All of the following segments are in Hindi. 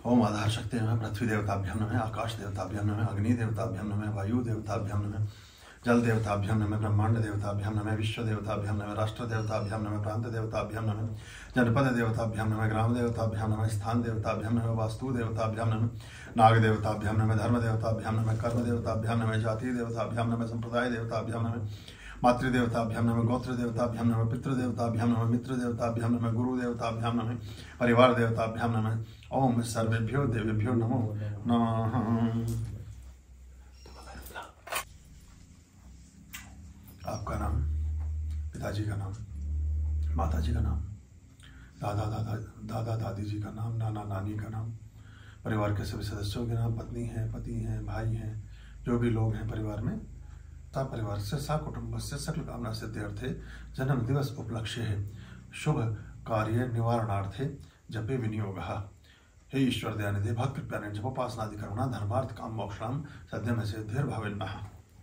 ओम आधार शक्ति नमः, पृथ्वी देवताभ्यां नमः, आकाश देवताभ्यां नमः, अग्नि देवताभ्यां नमः, वायु देवताभ्यां नमः, जल देवताभ्यां नमः, ब्रह्मांड देवताभ्यां नमः, विश्व देवताभ्यां नमः, राष्ट्र देवताभ्यां नमः, प्रांत देवताभ्यां नमः, जनपद देवताभ्यां नमः, ग्राम देवताभ्यां नमः, स्थान देवताभ्यां नमः, वास्तु देवताभ्यां नमः, नाग देवताभ्यां नमः, धर्म देवताभ्यां नमः, कर्म देवताभ्यां नमः, जाति देवताभ्यां नमः, संप्रदाय देवताभ्यां नमः, मातृदेवताभ्यां नमः, गोत्र देवताभ्यां नमः, पितृदेवताभ्यां नमः, मित्र देवताभ्यां नमः, गुरु देवताभ्यां नमः, परिवार देवताभ्यां नमः। ओम सर्वेभ्यो देवेभ्यो नमो नमः। आपका नाम, पिताजी का नाम, माताजी का नाम, दादा दादी जी का नाम, नाना नानी का नाम, परिवार के सभी सदस्यों के नाम, पत्नी है, पति हैं, भाई हैं, जो भी लोग हैं परिवार में, सा परिवार से सा कुटुंब से सकल कामना सिद्ध्यर्थे जन्म दिवस उपलक्ष्य है शुभ कार्य निवारणार्थे जपे विनियोगः। हे ईश्वर दयानिधि भक्त कृपयाने जपोपासनादि करुणा धर्मार्थ काम मोक्षाम सद्य में से धीर भविन्नः।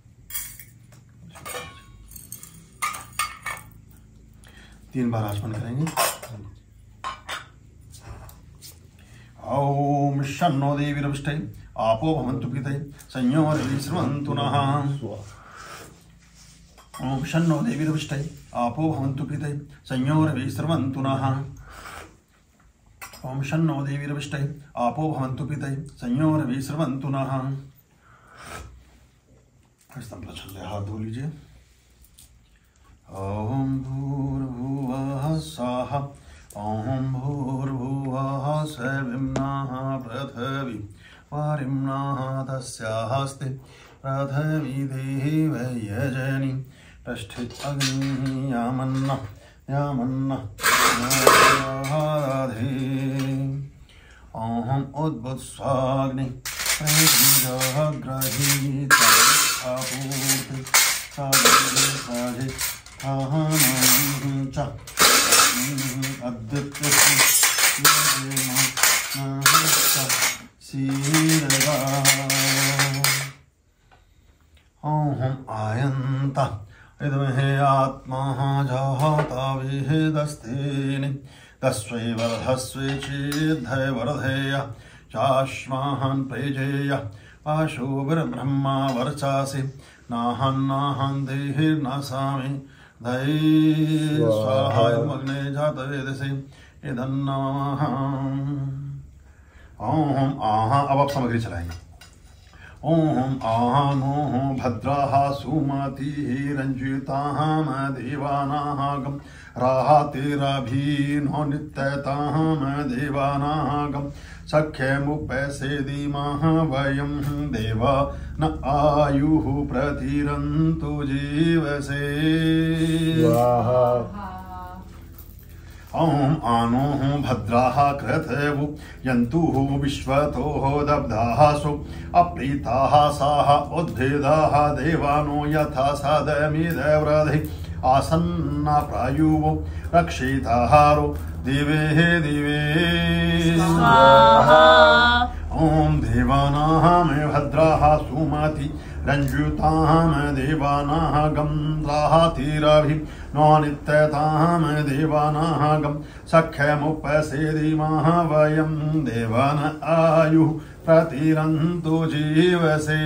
तीन बार आचमन करेंगे। ओम शन्नो देवीरविष्टै आपो भवन्तु प्रीतै संयोरवि स्रवन्तु नः। ओम शन्नो देवीरविष्टै आपो भवन्तु प्रीतै संयोरवि स्रवन्तु नः। ओम शन्नो देवीरविष्टै आपो भवन्तु प्रीतै संयोरवि स्रवन्तु नः। स्तंभ छल्ले हाथ धो लीजिए। ओम भूर्भुवः स्वः ओम भूर्भुवः स्वः पृथिवी वारिम्नः तस्यास्ति पृथिवी देव यजनि पृष्ठित अग्निः यामन्नः यामन्नः दधे। ओम उद्भुत्स्वाग्नि प्रगृहीत आपूर्ति साधि अहं च अद्वितीय सीरदा। ओम आयन्त इदमहे आत्मा जाता विहेदस्तेनि तस्वै वर्धस्वे चेद्धय वर्धेय चाश्माहं प्रेजेय आशुभिर्ब्रह्मा वर्चासि नाहं देहिर्नासामि दये स्वाहायमग्ने जातवेदसे इदन्नमः। ओम आहा। अब आप सामग्री चलाएंगे। ओम आहानो भद्राः सुमतिः रञ्जिताः देवानागं राहातिरभिनो नित्यताः देवानागं सख्यमुपैसेदीमः वयं देवा न आयुः प्रतिरन्तु जीवसे। ओम आनो भद्राः कृतवु यन्तुः विश्वतोः दब्धाः सु अप्रीताः साः उद्भिदाः देवानो यथा सदमिदव्रधि आसन्ना प्रायुवो रक्षिताहारो दिवे दिवे स्वाहा। ओम देवानां भद्राः सुमति रञ्जुतां देवानागं राहातिरभिनो नित्यतां देवानागं सख्यमुपैसेदीमः वयं देवान आयुः प्रतिरन्तु जीवसे।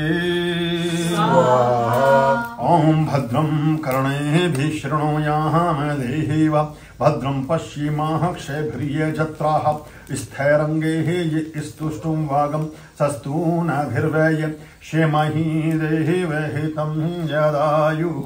ओम भद्रं कर्णेभिः शृणुयाम देहिवा भद्रं पश्येमाक्षभिर्यजत्राः स्थैरङ्गैः ये स्तुष्टुं वागं सस्तूनभिर्वै क्षेमहि देहि वहितं यदायुः।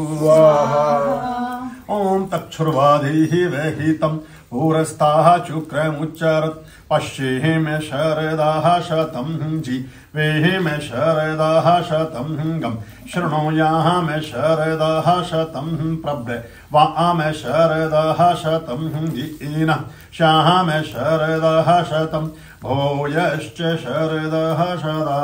ओम तक्षुर्वाधीः वहितं पुरस्ताः शुक्रमुच्चरत् पश्येम शरदाः शतं जीवेम शरदाः शतं गं शृणुयाम शरदाः शतं प्रब्रवाम शरदाः शतं दीन श्याम शरदाः शतं भूयश्च शरदाः शदा।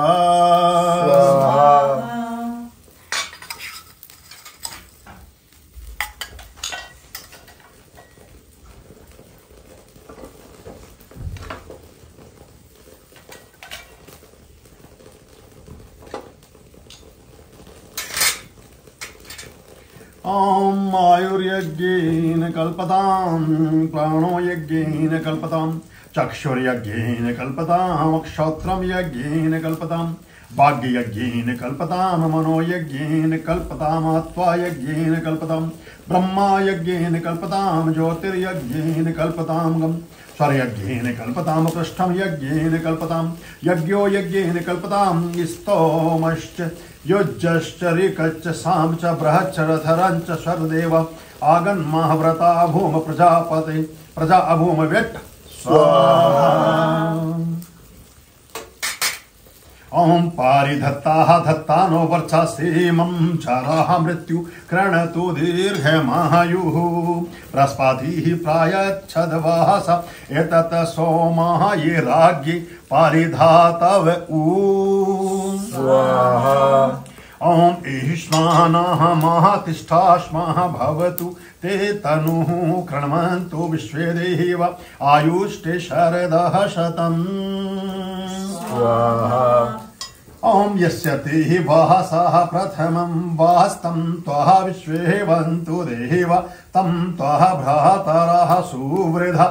ओम आयुर्यज्ञेन कल्पतां प्राणो यज्ञेन कल्पतां चक्षुर्यज्ञेन कल्पताम् क्षौत्रं यज्ञेन कल्पताम् भाग्ययज्ञेन कल्पताम् मनोयज्ञेन कल्पताम् आत्वा यज्ञेन कल्पताम् ब्रह्मा यज्ञेन कल्पताम् ज्योतिर्यज्ञेन कल्पताम् स्वरयज्ञेन कल्पताम् पृष्ठं यज्ञेन कल्पताम् यज्ञो यज्ञेन कल्पताम् स्तोमश्च युज्यश्च ऋकश्च साम च बृहच्च रथरञ्च स्वरदेव आगन्मः व्रता भूम प्रजापते प्रजा अभूम व्यट् स्वाहा। ओम पारिधत्ताः धत्तानो वर्चसेमं चराः मृत्यु क्रणतु दीर्घमायुः बृहस्पतिः प्रायच्छद्वास एतत् सोमः ये राज्ञे पारिधातव स्वाहा। ओम ईश्वानः महातिष्ठाश्मः भवतु ते तनुः कृण्वन्तु विश्वे देव आयुष्टे शरदः शतम् स्वाहा। ओम यस्य ते वासः प्रथमं वास्तं त्वः विश्वे वन्तु देव तं त्वः भ्रातरः सुवृधा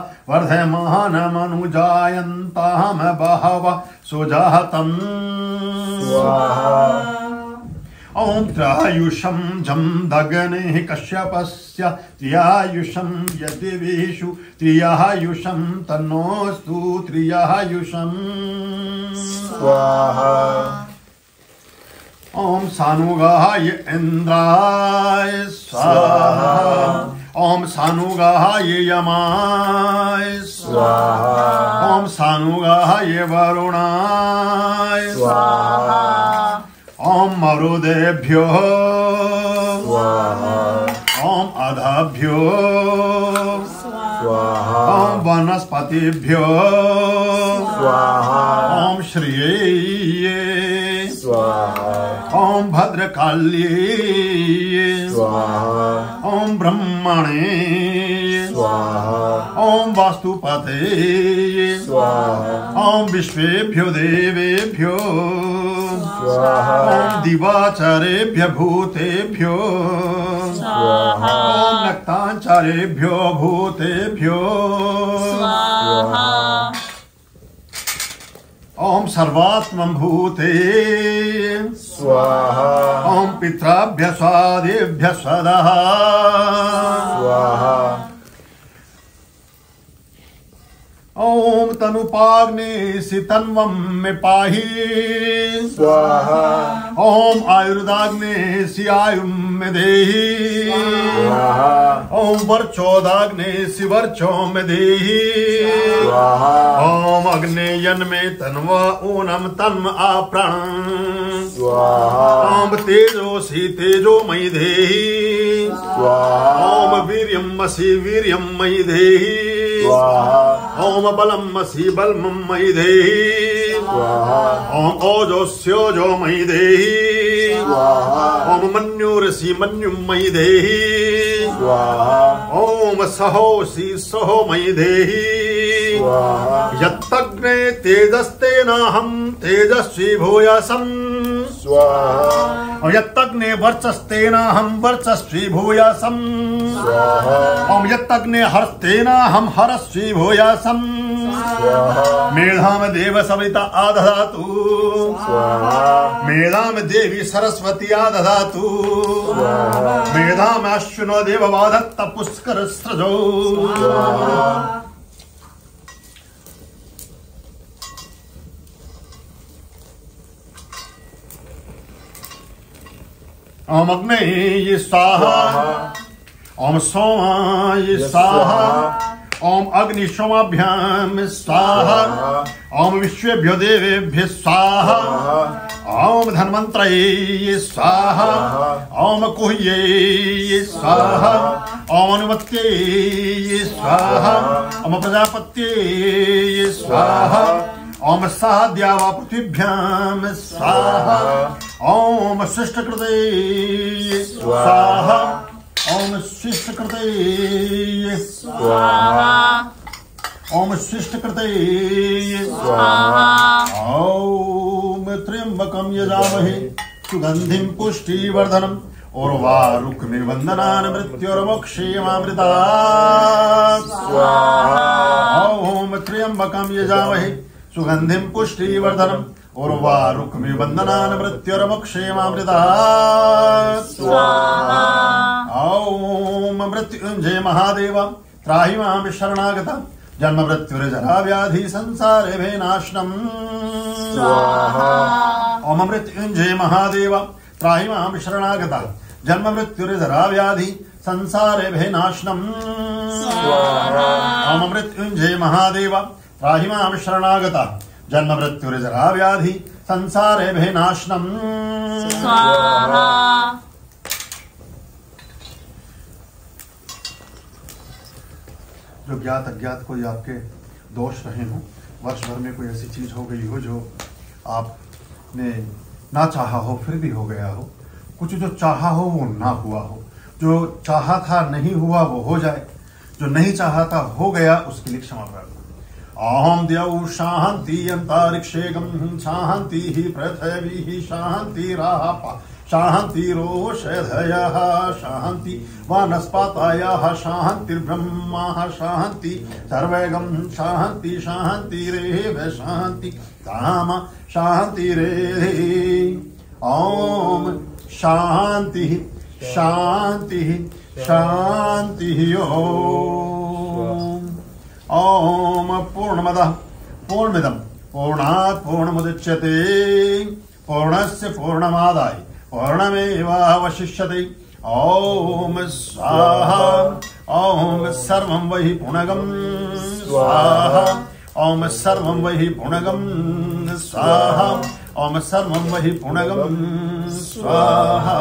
वर्धमानमनुजायन्ताम बहवः सुजातम् स्वाहा। ओम त्रयायुषं जं दगने कश्यपस्य त्रियायुषं यदिविषु त्रियायुषं तन्नोऽस्तु त्रियायुषं स्वाहा। ओम सानुगाय इंद्राय स्वाहा। ओम सानुगाय यमाय स्वाहा। ओम सानुगाय वरुणाय स्वाहा। ओम मरुदेभ्यो स्वाहा। ओम अधाभ्यो स्वाहा। ओम वनस्पतिभ्यो स्वाहा। ओम श्रिये स्वाहा। ओम भद्रकाल्ये स्वाहा। ओम ब्रह्मणे स्वाहा। ओम वास्तुपते स्वाहा। ओम विश्वेभ्यो देवेभ्यो स्वाहा। ओम दिवाचारेभ्य भूतेभ्यो स्वाहा। ओम नक्ताचारेभ्यो भूतेभ्यो स्वाहा। ओम सर्वात्मं भूते स्वाहा। ओम पितृभ्य स्वादिभ्य स्वदः स्वाहा। ओम तनुपाग्नेसि तन्वं मे पाहि स्वाहा। ओम आयुर्दाग्नेसि आयुं मे देहि स्वाहा। ओम वर्चोदाग्नेसि वर्चो मे देहि स्वाहा। ओम अग्नेयन मे तन्वा ऊनम तन्म आप्राण स्वाहा। ओम तेजोसि तेजो मयि देहि स्वाहा। ओम वीर्यमसि वीर्यं मयि देहि स्वाहा। ओम बलमसि बलमं मयि देहि स्वाहा। ओम ओजोस्योजो मयि देहि स्वाहा। ओम मन्युरसि मन्युं मयि देहि स्वाहा। ओम सहोसि सहो मयि देहि स्वाहा। यत्तग्ने तेजस्तेनाहं तेजस्वी भूयसं स्वाहा। यत्तग्ने वर्चस्तेनाहं वर्चस्वी भूयसं स्वाहा। ओम यत्तग्ने हरस्तेनाहं हरस्वी भूयसं स्वाहा। मेधाम देव सविता आदधातु स्वाहा। मेधाम देवी सरस्वती आदधातु स्वाहा। मेधाम अश्विनो देव वाधत्त पुष्कर सृजो स्वाहा। ओम अग्नेय स्वाहा। ओम सोमाय स्वाहा। ओम अग्निशोमाभ्याम स्वाहा। ओम विश्वेभ्यो देवेभ्यः स्वाहा। ओम धन्वंतरये स्वाहा। ओम कुह्ये स्वाहा। ओम अनुमत्ये स्वाहा। ओम प्रजापत्ये स्वाहा। ओम साद्यावा पृथिव्याम स्वाहा। ओम शिष्टकृते स्वाहा। ओम शिष्टकृते स्वाहा। ओम शिष्टकृते स्वाहा। ओम त्र्यंबकं यजामहे सुगंधिं पुष्टिवर्धनम् उर्वारुक्मि वन्दनान् मृत्युर्मोक्षीयमामृतात् स्वाहा। ॐ त्र्यम्बकं यजामहे सुगन्धिं पुष्टिवर्धनम् उर्वारुक्मि वन्दनान् मृत्युर्मोक्षीयमामृतात् स्वाहा। ॐ मृत्युञ्जय महादेव त्राहि मां शरणागता जन्म मृत्युर्जरा व्याधि संसारे भेनाशनम् स्वाहा। ॐ मृत्युञ्जय महादेव त्राहि मां शरणागता जन्म मृत्युर्जरा व्याधि संसारे भेनाशनम् स्वाहा। ॐ मृत्युञ्जय महादेव त्राहि मां शरणागता जन्म मृत्युर्जरा व्याधि संसारे भेनाशनम् स्वाहा। जो ज्ञात अज्ञात कोई आपके दोष रहे हो, वर्ष भर में कोई ऐसी चीज हो गई हो जो आपने ना चाहा हो फिर भी हो गया हो, कुछ जो चाहा हो वो ना हुआ हो, जो चाहा था नहीं हुआ वो हो जाए, जो नहीं चाहा था हो गया, उसके लिए क्षमा प्रार्थना। अहम द्यौ शांति अंतरिक्षे गम शांति ही पृथ्वी ही शांति राहा शांतिरोषधयः शांति वनस्पतयः शांतिर्ब्रह्मा शांति सर्वगं शांति शांतिरेव शांति काम शांतिरेधि। ओम शांति शांति शांति। ओम पूर्णमदः पूर्णमिदं पूर्णात् पूर्णमुदच्यते पूर्णस्य पूर्णमादाय पूर्णमेवावशिष्यते। ओम स्वाहा। ओम सर्वं वै पूर्णगं स्वाहा। ओम सर्वं वै पूर्णगं स्वाहा। ओम सर्वं वै पूर्णगं स्वाहा।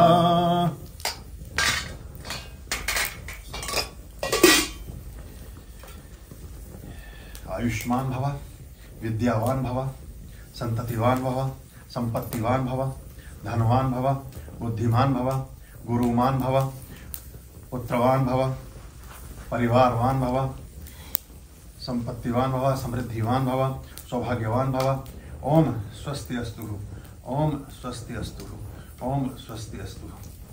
आयुष्मान भव, विद्यावान भव, संततिवान भव, संपत्तिवान भव, धनवान भव, बुद्धिमान भव, गुरुमान भव, पुत्रवान भव, परिवारवान भव, संपत्तिवान भव, समृद्धिवान भव, सौभाग्यवान भव। ओम स्वस्ति अस्तु। ओम स्वस्ति अस्तु। ओम स्वस्ति अस्तु।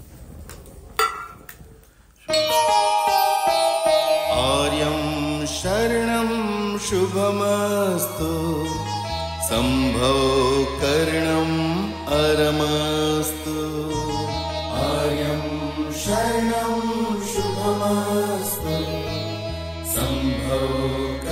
आर्यं शरणं शुभमस्तु संभव करणम् अरमस्तु। आर्यं शरणं शुभमस्तु संभव